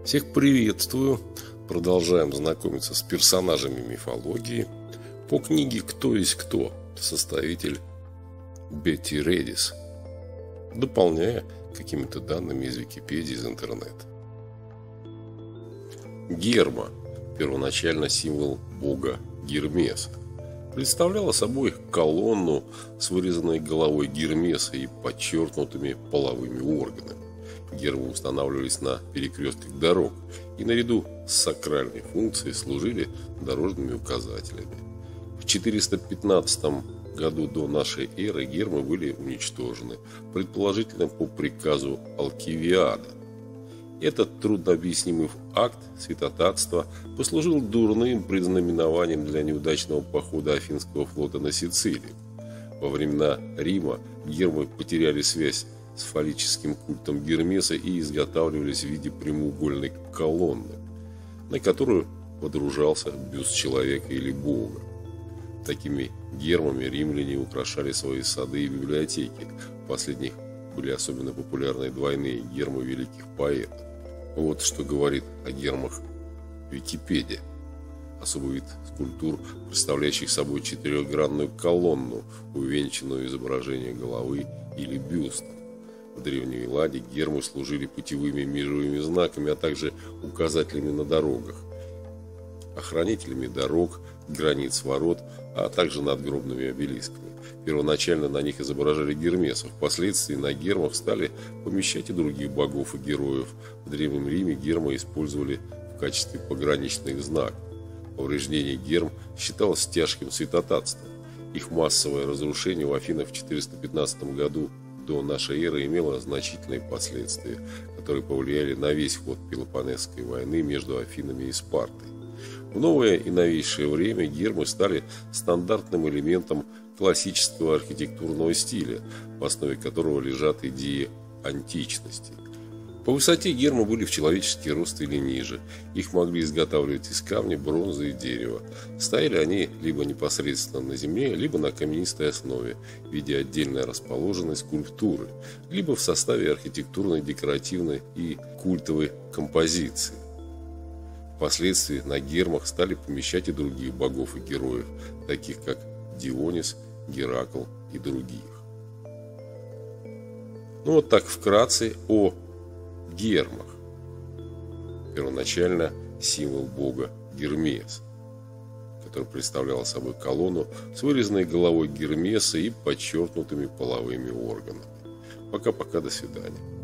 Всех приветствую! Продолжаем знакомиться с персонажами мифологии по книге «Кто есть кто», составитель Бетти Редис, дополняя какими-то данными из Википедии, из интернета. Герма, первоначально символ бога Гермеса, представляла собой колонну с вырезанной головой Гермеса и подчеркнутыми половыми органами. Гермы устанавливались на перекрестках дорог и наряду с сакральной функцией служили дорожными указателями. В 415 году до нашей эры гермы были уничтожены, предположительно по приказу Алкивиада. Этот труднообъяснимый акт святотатства послужил дурным предзнаменованием для неудачного похода Афинского флота на Сицилию. Во времена Рима гермы потеряли связь с фаллическим культом Гермеса и изготавливались в виде прямоугольной колонны, на которую водружался бюст человека или бога. Такими гермами римляне украшали свои сады и библиотеки. В последних были особенно популярны двойные гермы великих поэтов. Вот что говорит о гермах Википедия. Особый вид скульптур, представляющих собой четырехгранную колонну, увенчанную изображением головы или бюста. В Древней Элладе гермы служили путевыми межевыми знаками, а также указателями на дорогах, охранителями дорог, границ ворот, а также надгробными обелисками. Первоначально на них изображали Гермеса, впоследствии на гермах стали помещать и других богов и героев. В Древнем Риме гермы использовали в качестве пограничных знаков. Повреждение герм считалось тяжким святотатством. Их массовое разрушение в Афинах в 415 году до нашей эры имело значительные последствия, которые повлияли на весь ход Пелопоннесской войны между Афинами и Спартой. В новое и новейшее время гермы стали стандартным элементом классического архитектурного стиля, в основе которого лежат идеи античности. По высоте гермы были в человеческий рост или ниже. Их могли изготавливать из камня, бронзы и дерева. Стояли они либо непосредственно на земле, либо на каменистой основе в виде отдельно расположенной скульптуры, либо в составе архитектурной, декоративной и культовой композиции. Впоследствии на гермах стали помещать и других богов и героев, таких как Дионис, Геракл и других. Ну вот так вкратце о гермах. Первоначально символ бога Гермес, который представлял собой колонну с вырезанной головой Гермеса и подчеркнутыми половыми органами. Пока-пока, до свидания.